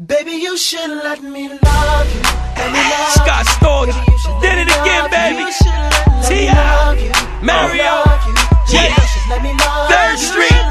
Baby, you should let me love you. Scott Storch did it again, baby. T.I. Mario, yeah. 3rd Street,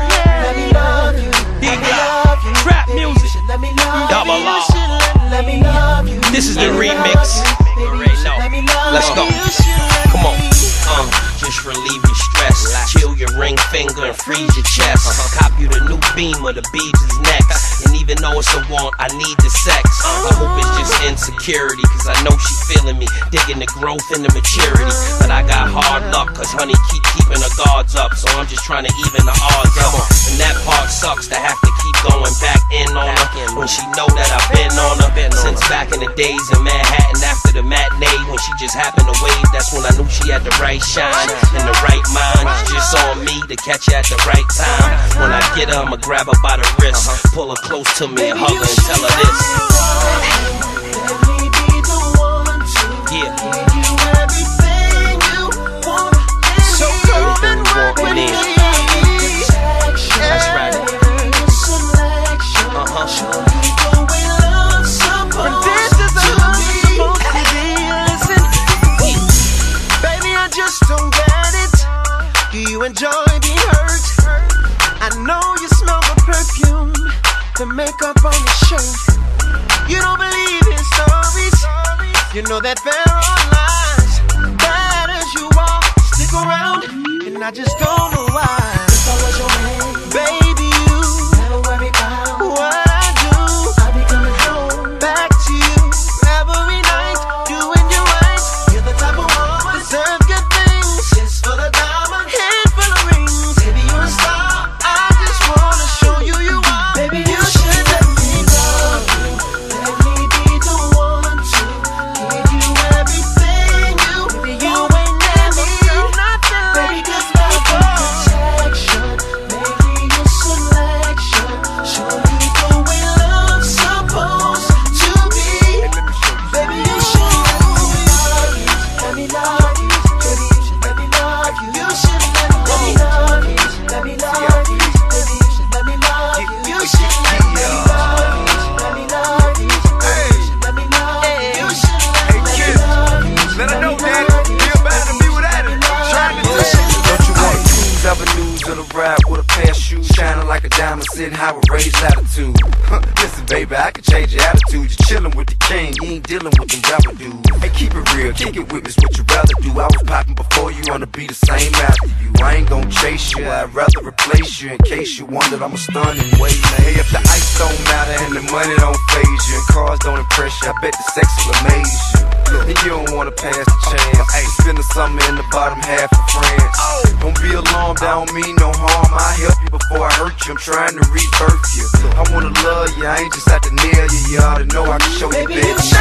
D-Block, trap music, Double R. This is the remix. Let's go. Come on. Just relieve your stress. Chill your ring finger and freeze your chest. Cop you the new Beamer, the beads is next. And even though it's a want, I need the sex. I hope it's just insecurity, cause I know she feeling me, digging the growth and the maturity. But I got hard luck, cause honey keep keeping her guards up. So I'm just trying to even the odds up. And that part sucks to have to keep going back in on her, when she know that I've been on her since back in the days in Manhattan after the matinee. When she just happened to wave, that's when I knew she had the right shine and the right mind. It's just on me to catch her at the right time. When I get her, I'ma grab her by the wrist, pull her close to me and hug her and tell her this. Yeah. So come and work with me. That's right. Don't get it. Do you enjoy being hurt? I know you smell the perfume, the makeup on your shirt. You don't believe his stories. You know that there are lies. Bad as you are, stick around, and I just don't know why. Baby, you never worry about what I do. I'll be coming home back to you every night, doing you right. You're the type of woman deserve good things. Just for the diamond, handful of rings. Baby, you're a star. I just wanna show you you are. Baby, you should let me love you. Let me be the one to give you everything you ain't never felt nothing. Baby, just my protection, make me your selection. Show you the way love's supposed to be. Baby, you should let me love you. Baby, you should let me love you. You should let me love you. Let me love you. Baby, you should let me love you. You should let me love you. Let me love you. You should let me love you. You should let me love you. Let her know, Daddy, feel bad to be without it. Trying to Don't you want to use avenues on a ride with a pair of shoes shining like a diamond, sitting high with raised latitude? Listen, baby, I can change your attitude. You're chilling with the king, you ain't dealing with them rapper dudes. Hey, keep it real, kick it with me, what you rather do. I was popping before you, wanna be the same after you. I ain't gon' chase you, I'd rather replace you. In case you wondered, I'm a stunning way, man. Hey, if the ice don't matter and the money don't faze you, and cars don't impress you, I bet the sex will amaze you. And you don't wanna pass the chance. Spend the summer in the bottom half of France. Don't be alarmed, I don't mean no harm. I help you before I hurt you, I'm trying to rebirth you. I wanna love you, I ain't just out to nail you. You oughta know I can show you, baby.